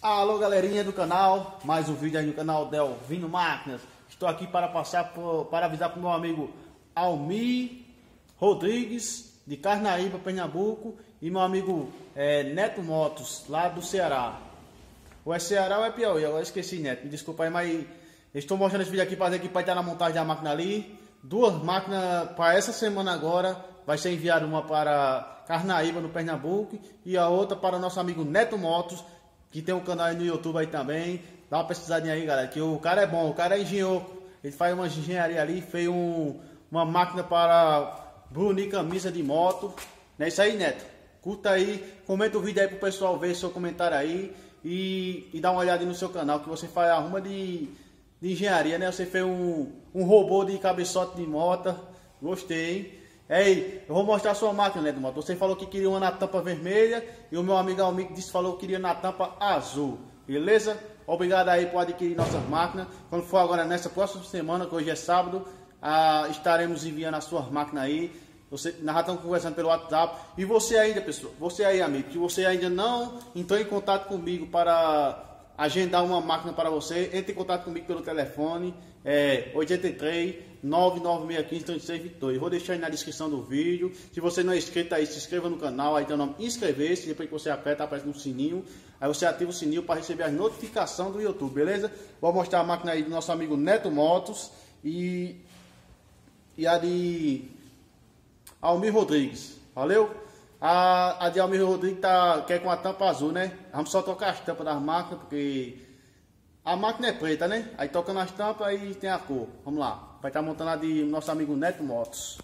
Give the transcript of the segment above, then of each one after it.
Alô galerinha do canal, mais um vídeo aí no canal Delvino Máquinas. Estou aqui para para avisar para o meu amigo Almir Rodrigues de Carnaíba, Pernambuco, e meu amigo Neto Motos, lá do Ceará. Ou é Ceará ou é Piauí, agora esqueci, Neto, me desculpa aí, mas estou mostrando esse vídeo aqui para dizer que vai estar na montagem da máquina ali. Duas máquinas para essa semana agora, vai ser enviada uma para Carnaíba, no Pernambuco, e a outra para o nosso amigo Neto Motos, que tem um canal aí no YouTube aí também. Dá uma pesquisadinha aí, galera, que o cara é bom, o cara é engenheiro. Ele faz uma engenharia ali, fez uma máquina para brunir camisa de moto. Não é isso aí, Neto? Curta aí, comenta o vídeo aí pro pessoal ver seu comentário aí e dá uma olhada aí no seu canal, que você faz arruma de engenharia, né? Você fez um robô de cabeçote de moto. Gostei, hein? Ei, eu vou mostrar a sua máquina, né, do moto. Você falou que queria uma na tampa falou e o meu amigo Almir falou que queria na tampa azul. Beleza? Obrigado aí por adquirir nossas máquinas. Quando for agora nessa próxima semana, que hoje é sábado, estaremos enviando as suas máquinas aí. Nós já estamos conversando pelo WhatsApp. E você ainda, pessoal, você aí, amigo, que você ainda não entrou em contato comigo para agendar uma máquina para você, entre em contato comigo pelo telefone 83 99615 3622. Vou deixar aí na descrição do vídeo. Se você não é inscrito aí, se inscreva no canal, aí tem o nome inscrever-se. Depois que você aperta, aparece no sininho. Aí você ativa o sininho para receber as notificações do YouTube, beleza? Vou mostrar a máquina aí do nosso amigo Neto Motos e a de Almir Rodrigues. Valeu? A de Almir Rodrigues quer com a tampa azul, né? Vamos só trocar as tampas das máquinas, porque a máquina é preta, né? Aí tocando as tampas, aí tem a cor. Vamos lá. Vai estar montando a de nosso amigo Neto Motos.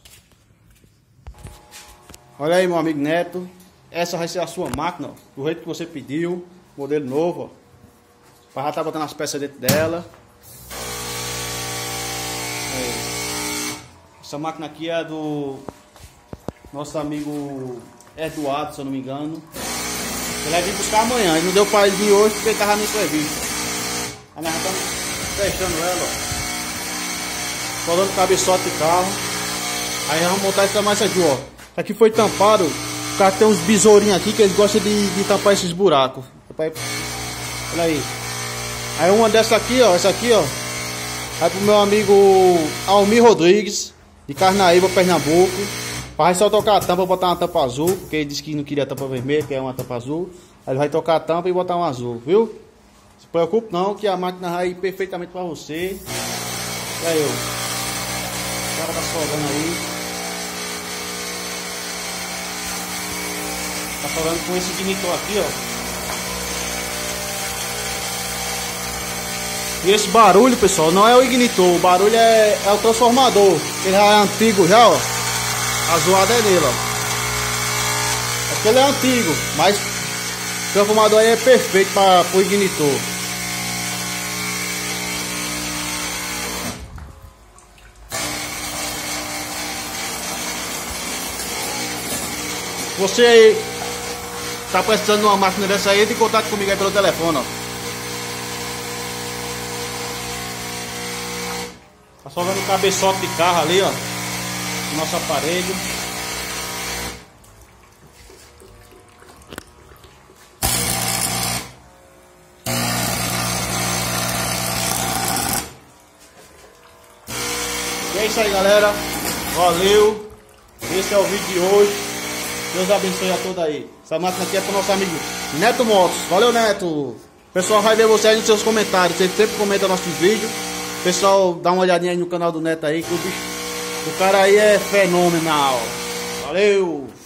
Olha aí, meu amigo Neto. Essa vai ser a sua máquina, ó, do jeito que você pediu. Modelo novo, ó. Vai já estar botando as peças dentro dela. Essa máquina aqui é do nosso amigo Eduardo, se eu não me engano. Ele vai vir buscar amanhã. Ele não deu para ele vir hoje porque ele estava no serviço. Aí nós já estamos fechando ela, ó. Colando cabeçote de carro. Aí vamos montar essa mais aqui, ó. Isso aqui foi tampado. O cara tem uns besourinhos aqui que eles gostam de tampar esses buracos. Olha aí. Aí uma dessa aqui, ó. Essa aqui, ó. Vai pro meu amigo Almir Rodrigues de Carnaíba, Pernambuco. Vai só tocar a tampa, botar uma tampa azul, porque ele disse que não queria tampa vermelha, que é uma tampa azul. Aí ele vai tocar a tampa e botar uma azul, viu? Não se preocupe não, que a máquina vai ir perfeitamente para você. E aí, ó. O cara tá soldando aí. Tá soldando com esse ignitor aqui, ó. E esse barulho, pessoal, não é o ignitor. O barulho é o transformador. Ele já é antigo já, ó. A zoada é nele, ó. Aquele é antigo, mas o transformador aí é perfeito para o ignitor. Você aí tá precisando de uma máquina dessa aí, entre em contato comigo aí pelo telefone, ó. Tá só vendo o cabeçote de carro ali, ó. Nosso aparelho. E é isso aí, galera. Valeu. Esse é o vídeo de hoje. Deus abençoe a todos aí. Essa máquina aqui é para o nosso amigo Neto Motos. Valeu, Neto. O pessoal vai ver você aí nos seus comentários. Você sempre comenta nossos vídeos. Pessoal, dá uma olhadinha aí no canal do Neto aí, que o cara aí é fenomenal. Valeu!